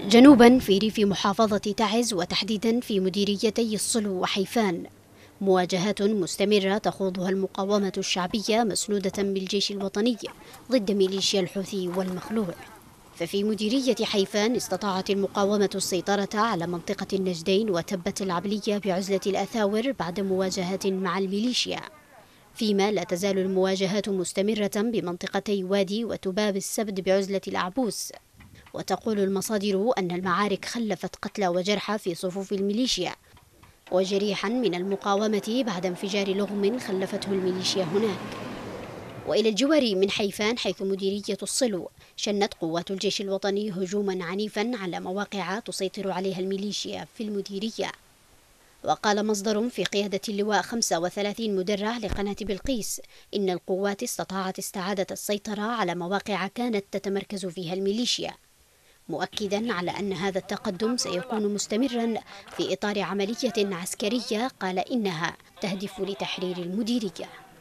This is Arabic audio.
جنوبا في ريف محافظة تعز وتحديدا في مديريتي الصلو وحيفان، مواجهات مستمرة تخوضها المقاومة الشعبية مسنودة بالجيش الوطني ضد ميليشيا الحوثي والمخلوع. ففي مديرية حيفان استطاعت المقاومة السيطرة على منطقة النجدين وتبت العبلية بعزلة الأثاور بعد مواجهات مع الميليشيا، فيما لا تزال المواجهات مستمرة بمنطقتي وادي وتباب السبد بعزلة الأعبوس. وتقول المصادر أن المعارك خلفت قتلى وجرحى في صفوف الميليشيا وجريحا من المقاومة بعد انفجار لغم خلفته الميليشيا هناك. وإلى الجوار من حيفان حيث مديرية الصلو شنت قوات الجيش الوطني هجوما عنيفا على مواقع تسيطر عليها الميليشيا في المديرية. وقال مصدر في قيادة اللواء 35 مدرع لقناة بلقيس إن القوات استطاعت استعادة السيطرة على مواقع كانت تتمركز فيها الميليشيا، مؤكدا على أن هذا التقدم سيكون مستمرا في إطار عملية عسكرية قال إنها تهدف لتحرير المديرية.